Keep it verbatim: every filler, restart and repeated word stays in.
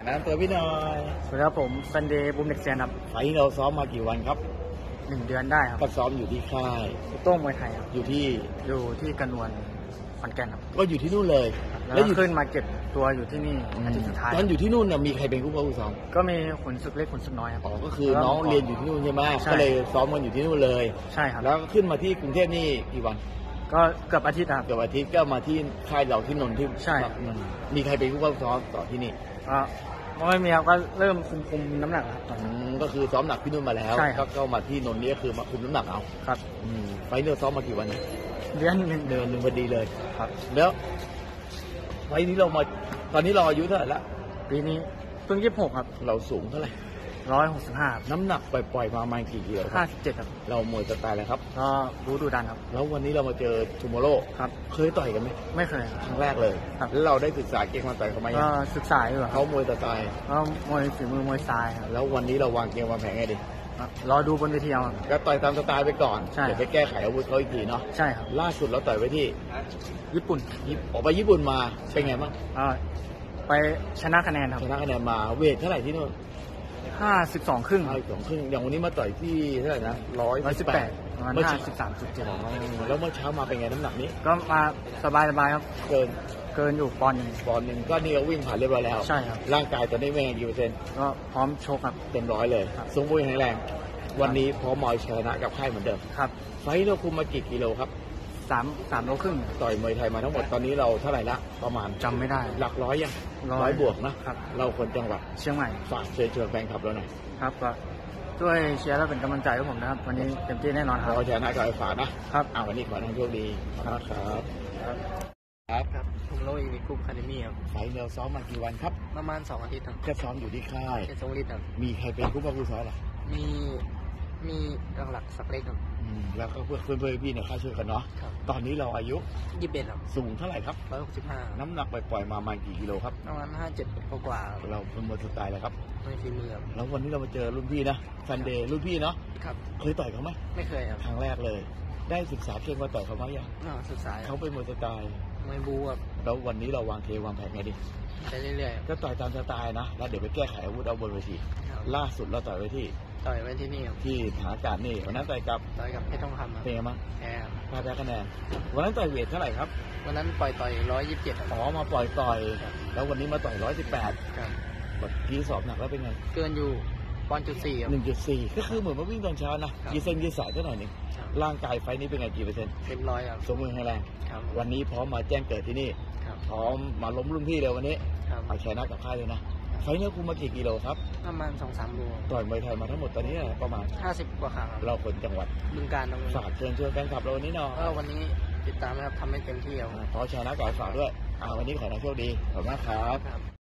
น้ำตัวพี่หน่อยสวัสดีครับผมซันเดย์บุมเด็กเซียนครับไฟล์เราซ้อมมากี่วันครับหนึ่งเดือนได้ครับก็ซ้อมอยู่ที่ค่ายโต้งมวยไทยครับอยู่ที่อยู่ที่กระนวลขอนแก่นครับก็อยู่ที่นู่นเลยแล้วขึ้นมาเก็บตัวอยู่ที่นี่อาทิตย์สุดท้ายตอนอยู่ที่นู่นมีใครเป็นผู้ป้องซ้อมก็มีขุนศึกเล็กขุนศึกน้อยครับอ๋อก็คือน้องเรียนอยู่ที่นู่นใช่ไหมก็เลยซ้อมกันอยู่ที่นู่นเลยใช่ครับแล้วขึ้นมาที่กรุงเทพนี่กี่วันก็เกือบอาทิตย์ครับเกือบอาทิตย์ก็มาที่ค่ายเราที่นนท์ที่ใช่มีใครเป็นผู้ป้องซ้อมต่อที่นี่ก็ไม่มีครับก็เริ่มคุมคุมน้ำหนักครับก็คือซ้อมหนักที่นู่นมาแล้วก็เข้ามาที่นนท์นี่ก็คือมาคุมน้ำหนักเอาครับไฟล์เราซ้อมมากี่วันเดือนหนึ่งเดือนหนึ่งพอดีเลยครับแล้วไฟล์นี้เรามาตอนนี้เราอายุเท่าไหร่ละปีนี้เพิ่งยี่สิบหกครับเราสูงเท่าไหร่ร้อยหกสิบห้าน้ำหนักปล่อยๆมาประมาณกี่กิโลห้าสิบเจ็ดครับเรามวยสไตล์อะไรครับก็รู้ดูดันครับแล้ววันนี้เรามาเจอทูโมโร่ครับเคยต่อยกันไหมไม่เคยครับครั้งแรกเลยแล้วเราได้ศึกษาเกมมาต่อยเขาไหมก็ศึกษาอยู่เขามวยสไตล์ก็มวยฝีมือมวยซ้ายครับแล้ววันนี้เราวางเกมวางแผนไงดีรอดูบนเวทีเอาก็ต่อยตามสไตล์ไปก่อนเดี๋ยวไปแก้ไขอาวุธเขาอีกทีเนาะใช่ครับล่าสุดเราต่อยไว้ที่ญี่ปุ่นออกไปญี่ปุ่นมาเป็นไงบ้างไปชนะคะแนนครับชนะคะแนนมาเวทเท่าไหร่ที่นู่นห้าสิบสองครึ่งห้าสิบสองครึ่งอย่างวันนี้มาต่อยที่เท่าไหร่นะร้อยสิบแปดเมื่อห้าสิบสามจุดเจ็ดแล้วเมื่อเช้ามาเป็นไงน้ำหนักนี้ก็มาสบายสบายครับเกินเกินอยู่ปอนด์หนึ่งปอนด์หนึ่งก็นี่ก็วิ่งผ่านเรียบร้อยแล้วใช่ครับร่างกายตอนนี้เป็นไงกี่เปอร์เซ็นต์ก็พร้อมโชคครับเต็มร้อยเลยสมบูรณ์แข็งแรงวันนี้พร้อมมอยชนะกับค่ายเหมือนเดิมครับไฟท์เราคุมมากี่กิโลครับสามสามโลครึ่งต่อยมวยไทยมาทั้งหมดตอนนี้เราเท่าไหร่ละประมาณจำไม่ได้หลักร้อยยังร้อยบวกนะครับเราคนจังหวัดเชียงใหม่ฝากเชิญชวนแฟนคลับเราหน่อยครับก็ช่วยเชียร์และเป็นกำลังใจให้ผมนะครับวันนี้เต็มที่แน่นอนครับเราชนะกับไอ้ฝานะครับอ่าวันนี้ขอให้โชคดีครับครับครับครับผมโลอีกกลุ่มคาเดมี่ครับไฟเนลซ้อมมากี่วันครับประมาณสองอาทิตย์ครับก็ซ้อมอยู่ที่ค่ายแค่สองอาทิตย์ครับมีใครเป็นผู้ป้องกันซ้อมหรอมีมีหลักสักเล็กครับแล้วก็เพื่อนเพื่อนพี่เนี่ยค่าช่วยกันเนาะตอนนี้เราอายุยี่สิบเอ็ดครับสูงเท่าไหร่ครับร้อยหกสิบห้าน้ำหนักปล่อยๆมาประมาณกี่กิโลครับประมาณห้าเจ็ดกว่าเราเป็นมวยสไตล์อะไรครับไม่ฝีมือครับแล้ววันนี้เรามาเจอรุ่นพี่นะซันเดย์รุ่นพี่เนาะครับเคยต่อยเขาไหมไม่เคยครับครั้งแรกเลยได้ศึกษาเก่งมาต่อยเขาไหมยังศึกษาเขาเป็นมวยสไตล์ไม่บูครับแล้ววันนี้เราวางเทวางแผนไงดีไปเรื่อยๆก็ต่อยตามสไตล์นะแล้วเดี๋ยวไปแก้ไขอาวุธเอาบนเวทีล่าสุดเราต่อยไว้ที่ต่อยไว้ที่นี่ที่ฐานอากาศนี่วันนั้นต่อยกับต่อยกับเพชรทองคำเป็นไงบ้างแพ้แพ้คะแนนวันนั้นต่อยเวทเท่าไหร่ครับวันนั้นปล่อยต่อยร้อยยี่สิบเจ็ดอ๋อมาปล่อยต่อยแล้ววันนี้มาต่อยร้อยสิบแปดครับกี่สอบหนักแล้วเป็นไงเกินอยู่ปอนด์จุดสี่หนึ่งจุดสี่ก็คือเหมือนมาวิ่งตอนเช้านะกี่เซนกี่สายเท่าไหร่นี่ร่างกายไฟนี้เป็นไงกี่เปอร์เซ็นต์เต็มร้อยครับสมบูรณ์แข็งแรงวันนี้พร้อมมาแจ้งเกิดที่นี่พร้อมมาล้มรุ่นพี่เลยวันนี้เอาชนะกับค่ายเลยนะไฟนี้คุมมากี่กิโลครับประมาณสองสามโลต่อยมวยไทยมาทั้งหมดตอนนี้ประมาณห้าสิบกว่าครั้งเราคนจังหวัดบึงกาฬฝากเชิญชวนแฟนคลับเราวันนี้เนาะวันนี้ติดตามนะครับทำให้เต็มที่ครับขอชนะกับฝากด้วยอ่าวันนี้ขอให้โชคดีขอบคุณมากครับ